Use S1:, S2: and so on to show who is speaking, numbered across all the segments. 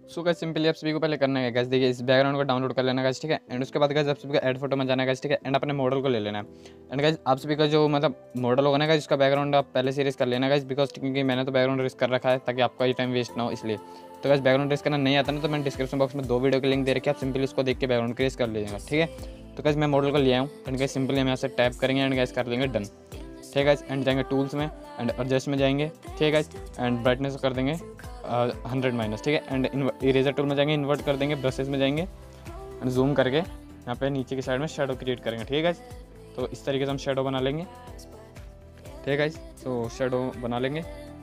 S1: So guys simply आप सभी को पहले करना है गाइस, देखिए इस बैकग्राउंड को डाउनलोड कर लेना गाइस, ठीक है। एंड उसके बाद गाइस आप सभी को ऐड फोटो में जाना है गाइस, ठीक है। एंड अपने मॉडल को ले लेना है। एंड गाइस आप सभी का जो मतलब मॉडल होगा ना गाइस, उसका बैकग्राउंड आप पहले से रेस कर लेना गाइस, बिकॉज क्योंकि मैंने तो बैकग्राउंड रेस कर रखा है ताकि आपका ये टाइम वेस्ट ना हो इसलिए। तो गाइस बैकग्राउंड रेस करना नहीं आता ना, तो मैंने डिस्क्रिप्शन बॉक्स में 2 वीडियो के लिंक दे रखे, आप सिंपली उसको देख के बैकग्राउंड रेस कर लीजिएगा, ठीक है। तो गाइस मैं मॉडल को ले आऊँ एंड गाइस सिंपली हम यहाँ से टैप करेंगे एंड गाइस कर देंगे डन, ठीक है गाइस। एंड जाएंगे टूल्स में एंड एडजस्ट में जाएंगे, ठीक है गाइस। एंड ब्राइटनेस कर देंगे 100 -, ठीक है। एंड इरेजर टूल में जाएंगे, इन्वर्ट कर देंगे, ब्रशेस में जाएंगे एंड जूम करके यहाँ पे नीचे की साइड में शेडो क्रिएट करेंगे, ठीक है गाइस। तो इस तरीके से हम शेडो बना लेंगे, ठीक है गाइस। तो शेडो बना लेंगे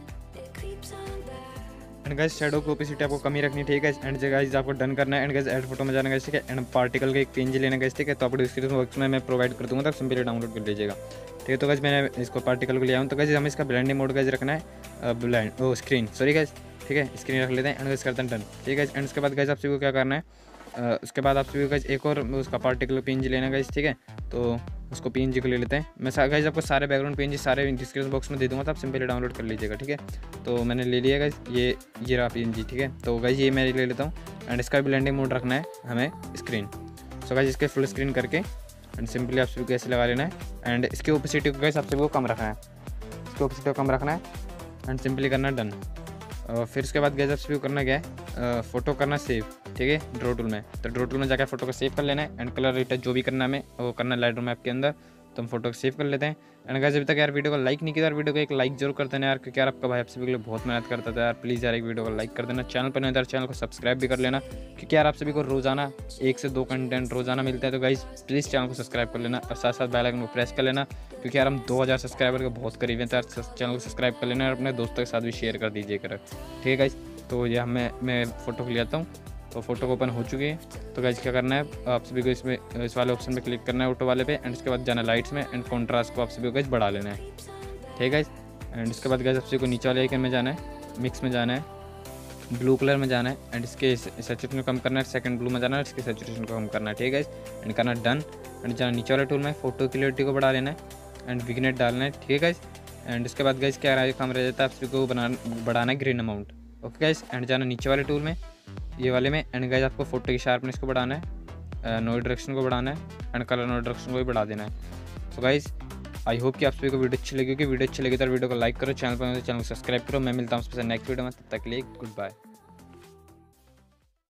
S1: एंड गाइस शेडो की ओपेसिटी आपको कमी रखनी है, ठीक है। एंड गाइस आपको डन करना है एंड गाइस ऐड फोटो में जाना है, ठीक है। एंड पार्टिकल का एक पीएनजी लेना है, ठीक है। तो आपको डिस्क्रिप्शन बॉक्स में मैं प्रोवाइड कर दूँगा, तब सिंपली डाउनलोड कर लीजिएगा, ठीक है। तो गाइस मैंने इसको पार्टिकल को लिया हूँ। तो गाइस हमें इसका ब्लेंडिंग मोड गाइस रखना है ब्लेंड स्क्रीन, सॉरी गाइस, ठीक है। स्क्रीन रख लेते हैं एंड गाइस करते हैं डन, ठीक है। एंड उसके बाद गाइस आप सभी को क्या करना है, उसके बाद आप सभी को गाइस एक और उसका पार्टिकल पीएनजी लेना है गाइस, ठीक है। तो उसको पीएनजी को ले लेते हैं। मैं गाइस आपको सारे बैकग्राउंड पीएनजी सारे डिस्क्रिप्शन बॉक्स में दे दूँगा, तो आप सिंपली डाउनलोड कर लीजिएगा, ठीक है। तो मैंने ले लिया गाइस ये रहा पीएनजी, ठीक है। तो गाइस ये मैं ले लेता हूँ एंड इसका ब्लेंडिंग मोड रखना है हमें स्क्रीन। सो गाइस इसके फुल स्क्रीन करके एंड सिंपली आप सभी को ऐसे लगा लेना है एंड इसकी ओपेसिटी को गाइस आप सभी को कम रखना है, इसकी ओपेसिटी को कम रखना है एंड सिंपली करना है डन। फिर उसके बाद गाइस आप सभी को करना क्या है, फोटो करना सेव, ठीक है, ड्रॉ टूल में। तो ड्रॉ टूल में जाकर फोटो को सेव कर लेना है एंड कलर रिटच जो भी करना है हमें वो करना है लाइटरूम ऐप के अंदर। तो हम फोटो को सेव कर लेते हैं एंड गाइस अभी तक यार वीडियो को लाइक नहीं किया, यार वीडियो को एक लाइक जरूर कर देना यार, क्योंकि यार आपका भाई आप सभी के लिए बहुत मेहनत करता था यार। प्लीज़ यार एक वीडियो को लाइक कर देना, चैनल पर नहीं यार चैनल को सब्सक्राइब भी कर लेना, क्योंकि यार आप सभी को रोजाना 1 से 2 कंटेंट रोजाना मिलता है। तो गाइस प्लीज़ चैनल को सब्सक्राइब कर लेना और साथ साथ बेल आइकन को प्रेस कर लेना, क्योंकि यार हम 2000 सब्सक्राइबर के बहुत करीब हैं। तो यार चैनल को सब्सक्राइब कर लेना और अपने दोस्तों के साथ भी शेयर कर दीजिएगा, ठीक है गाइस। तो ये मैं फ़ोटो को ले आता हूँ। तो फोटो को ओपन हो चुकी है। तो गाइस क्या करना है, आप सभी को इसमें इस वाले ऑप्शन पे क्लिक करना है ऑटो वाले पे एंड उसके बाद जाना लाइट्स में एंड कॉन्ट्रास्ट को आप सभी को गाइस बढ़ा लेना है, ठीक है गाइस। एंड उसके बाद गाइस आप सभी को नीचे वाले आइकन में जाना है, मिक्स में जाना है, ब्लू कलर में जाना है एंड इसके सैचुरेशन को कम करना है, सेकंड ब्लू में जाना है, इसके सैचुरेशन को कम करना है, ठीक है गाइस। एंड करना डन एंड जाना नीचे वाले टूल में फोटो क्लियरिटी को बढ़ा लेना है एंड विग्नेट डालना है, ठीक है गाइस। एंड उसके बाद गाइस क्या काम रह जाता है, आप सभी को बढ़ाना है green amount, okay guys. And जाना नीचे वाले टूल में ये वाले में एंड गाइस आपको फोटो की शार्पनेस को बढ़ाना है, नो डायरेक्शन को बढ़ाना है एंड कलर नो डायरेक्शन को भी बढ़ा देना है। तो गाइस आई होप कि आप सभी को वीडियो अच्छी लगी होगी। वीडियो अच्छी लगी तो वीडियो को लाइक करो, चैनल पर चैनल को सब्सक्राइब करो। मैं मिलता हूँ उससे नेक्स्ट वीडियो में, तब तक के लिए गुड बाय।